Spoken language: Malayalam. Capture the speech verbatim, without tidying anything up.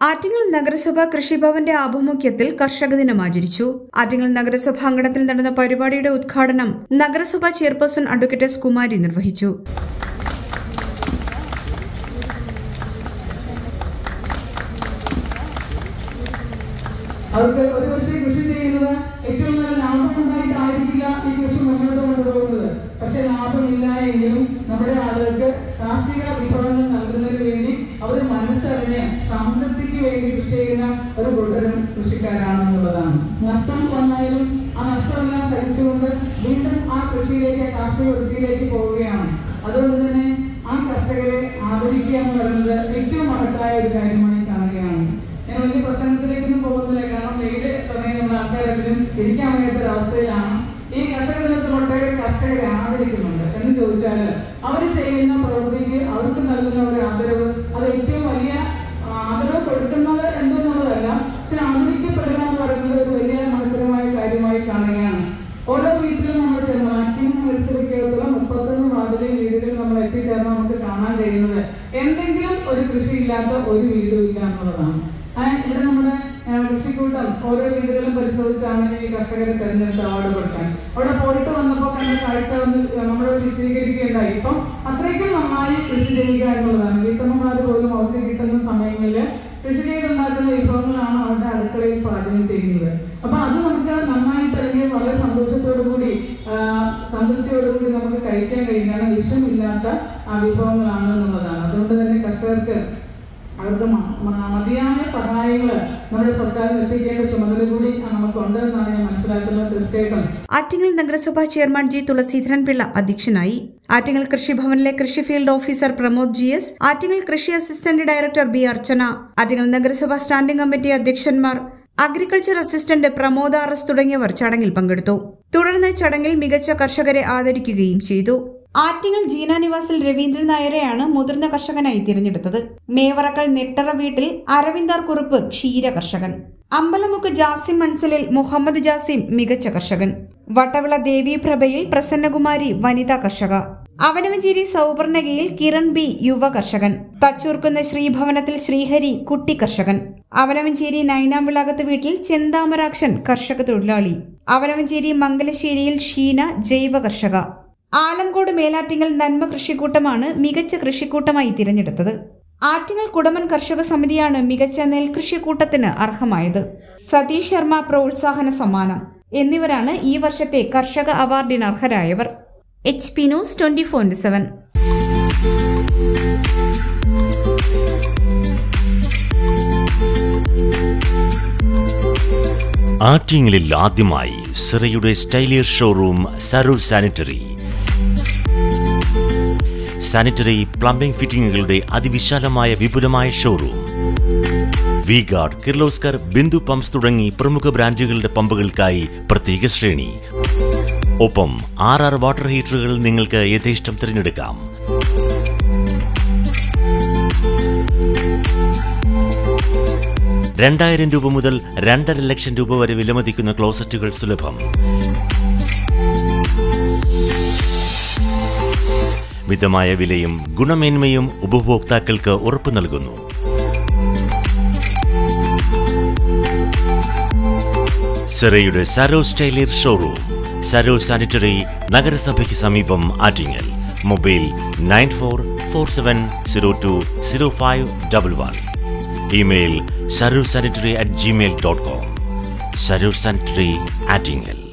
ആറ്റിങ്ങൽ നഗരസഭ കൃഷിഭവന്റെ ആഭിമുഖ്യത്തിൽ കർഷക ദിനം ആചരിച്ചു. ആറ്റിങ്ങൽ നഗരസഭ അങ്കണത്തിൽ നടന്ന പരിപാടിയുടെ ഉദ്ഘാടനം നഗരസഭാ ചെയർപേഴ്സൺ അഡ്വക്കേറ്റ് എസ് കുമാരി നിർവഹിച്ചു. അവർക്ക് ഒരു പക്ഷേ കൃഷി ചെയ്യുന്നത് ഏറ്റവും നല്ല ലാഭമുണ്ടായിട്ടായിരിക്കില്ല ഈ കൃഷി മുന്നോട്ട് കൊണ്ടുപോകുന്നത്. പക്ഷെ ലാഭമില്ല എങ്കിലും നമ്മുടെ ആളുകൾക്ക് കാർഷിക വിഭവങ്ങൾ നൽകുന്നതിന് വേണ്ടി അവർ മനസ്സറിഞ്ഞ് സമൃദ്ധിക്ക് വേണ്ടി കൃഷി ചെയ്യുന്ന ഒരു കൂട്ടരും കൃഷിക്കാരാണെന്നുള്ളതാണ്. നഷ്ടം വന്നാലും ആ നഷ്ടമെല്ലാം സഹിച്ചുകൊണ്ട് വീണ്ടും ആ കൃഷിയിലേക്ക് കാർഷിക വൃത്തിയിലേക്ക് പോവുകയാണ്. അതുകൊണ്ട് തന്നെ ആ കർഷകരെ ആദരിക്കുക എന്ന് പറയുന്നത് ഏറ്റവും മഹത്തായ ഒരു കാര്യമായി കാണുകയാണ്. ഞാൻ വലിയ പ്രസംഗത്തിലേക്കൊന്നും പോകുന്നില്ല, കാരണം വെയില് തുടങ്ങി നമ്മൾ ആൾക്കാരെങ്കിലും ഇരിക്കാൻ വയ്യാത്തൊരു അവസ്ഥയിലാണ്. ഈ കർഷക ദിനത്തിൽ ഒട്ടേറെ കർഷകരെ ആദരിക്കുന്നുണ്ട് എന്ന് ചോദിച്ചാൽ അവർ ചെയ്യുന്ന പ്രവൃത്തിക്ക് അവർക്ക് നൽകുന്ന ഒരു ആദരവ്, അത് ഏറ്റവും വലിയ ആദരവ് കൊടുക്കുന്നത് എന്തെന്നുള്ളതല്ല, പക്ഷെ ആദരിക്കപ്പെടുക എന്ന് പറയുന്നത് ഒരു വലിയ മഹത്തരമായ കാര്യമായി കാണുകയാണ്. ഓരോ വീട്ടിലും നമ്മൾ ചെന്ന് ആറ്റിങ്ങൽ മത്സരിക്കത്തുള്ള മുപ്പത്തൊന്ന് വാർഡിലെയും വീടുകളിൽ നമ്മൾ എത്തിച്ചേർന്ന് നമുക്ക് കാണാൻ കഴിയുന്നത് എന്തെങ്കിലും ഒരു കൃഷിയില്ലാത്ത ഒരു വീടും ഇല്ല എന്നുള്ളതാണ്. ഇവിടെ നമ്മുടെ കൃഷിക്കൂട്ടം ഓരോ വീടുകളും പരിശോധിച്ചാണ് ഈ കർഷകരെ തെരഞ്ഞെടുത്ത് അവാർഡ് കൊടുക്കാൻ. അവിടെ പോയിട്ട് വന്നപ്പോൾ കണ്ട കാഴ്ച വന്ന് നമ്മളോട് വിശദീകരിക്കുകയുണ്ടായി. ഇപ്പം അത്രയ്ക്കും നന്നായി കൃഷി ചെയ്യുക എന്നുള്ളതാണ്. വീട്ടമ്മമാർ പോലും അവർക്ക് കിട്ടുന്ന സമയങ്ങളിൽ കൃഷി ചെയ്തുണ്ടാക്കുന്ന വിഭവങ്ങളാണ് അവരുടെ അടുക്കളയിൽ പാചകം ചെയ്യുന്നത്. അപ്പൊ അത് നമുക്ക് നന്നായിട്ട് അല്ലെങ്കിൽ വളരെ സന്തോഷത്തോടു കൂടി സംതൃപ്തിയോടുകൂടി നമുക്ക് കഴിക്കാൻ കഴിയുകയാണ്. വിഷമില്ലാത്ത വിഭവങ്ങളാണ് എന്നുള്ളതാണ്. അതുകൊണ്ട് തന്നെ കർഷകർക്ക് അവർക്ക് മതിയായ സഹായങ്ങൾ നമ്മുടെ സർക്കാരിന് എത്തിക്കേണ്ട ചുമതല കൂടി നമുക്കുണ്ട് എന്നാണ് ഞാൻ മനസ്സിലാക്കുന്നത്. തീർച്ചയായിട്ടും ആറ്റിങ്ങൽ നഗരസഭാ ചെയർമാൻ ജി തുളസീധരൻ പിള്ള അധ്യക്ഷനായി. ആറ്റിങ്ങൽ കൃഷിഭവനിലെ കൃഷി field officer Pramod G S, Attingal കൃഷി assistant director B Archana, Attingal നഗരസഭാ സ്റ്റാൻഡിംഗ് കമ്മിറ്റി അധ്യക്ഷന്മാർ, agriculture assistant Pramod R S തുടങ്ങിയവർ ചടങ്ങിൽ പങ്കെടുത്തു. തുടർന്ന് ചടങ്ങിൽ മികച്ച കർഷകരെ ആദരിക്കുകയും ചെയ്തു. ആറ്റിങ്ങൽ ജീന നിവാസിൽ രവീന്ദ്രൻ നായരെയാണ് മുതിർന്ന കർഷകനായി തിരഞ്ഞെടുത്തത്. മേവറക്കൽ നെട്ടറ വീട്ടിൽ അരവിന്ദാർ കുറുപ്പ് ക്ഷീര കർഷകൻ. അമ്പലമുക്ക് ജാസിം മൻസിലിൽ മുഹമ്മദ് ജാസിം മികച്ച കർഷകൻ. വട്ടവിള ദേവീപ്രഭയിൽ പ്രസന്നകുമാരി വനിതാ കർഷക. അവനവഞ്ചേരി സൗവർണകയിൽ കിരൺ ബി യുവ കർഷകൻ. തച്ചൂർക്കുന്ന ശ്രീഭവനത്തിൽ ശ്രീഹരി കുട്ടി കർഷകൻ. അവനവഞ്ചേരി നൈനാംവിളാകത്ത് വീട്ടിൽ ചെന്താമരാക്ഷൻ കർഷക തൊഴിലാളി. അവനവഞ്ചേരി മംഗലശ്ശേരിയിൽ ഷീന ജൈവ കർഷക. ആലങ്കോട് മേലാറ്റിങ്ങൽ നന്മ കൃഷിക്കൂട്ടമാണ് മികച്ച കൃഷിക്കൂട്ടമായി തിരഞ്ഞെടുത്തത്. ആറ്റിങ്ങൽ കുടമൻ കർഷക സമിതിയാണ് മികച്ച നെൽകൃഷിക്കൂട്ടത്തിന് അർഹമായത്. സതീഷ് ശർമ്മ പ്രോത്സാഹന സമ്മാനം എന്നിവരാണ് ഈ വർഷത്തെ കർഷക അവാർഡിന് അർഹരായവർ. H P news twenty four into seven. ആറ്റിങ്ങലിൽ ആദ്യമായി സിറയുടെ സ്റ്റൈലിയർ ഷോറൂം സരൂർ സാനിറ്ററി. സാനിറ്ററി പ്ലംബിംഗ് ഫിറ്റിംഗുകളുടെ അതിവിശാലമായ വിപുലമായ showroom. V guard, Kirloskar, Bindu pumps തുടങ്ങി പ്രമുഖ ബ്രാൻഡുകളുടെ പമ്പുകൾക്കായി പ്രത്യേക ശ്രേണി. ഒപ്പം ആർ ആർ വാട്ടർ ഹീറ്ററുകൾ നിങ്ങൾക്ക് യഥേഷ്ടം തിരഞ്ഞെടുക്കാം. രണ്ടായിരം രൂപ മുതൽ രണ്ടര ലക്ഷം രൂപ വരെ വിലമതിക്കുന്ന ക്ലോസറ്റുകൾ സുലഭം. മിതമായ വിലയും ഗുണമേന്മയും ഉപഭോക്താക്കൾക്ക് ഉറപ്പു നൽകുന്നു. സിറയുടെ സരോ സ്റ്റൈലിയർ ഷോറൂം, സരോ സാനിറ്ററി, നഗരസഭയ്ക്ക് സമീപം, Attingal. Mobile nine four four seven zero two zero five double one. Email സരോ sanitary at Gmail dot com. സരോ സാനിറ്ററി, ആറ്റിങ്ങൽ.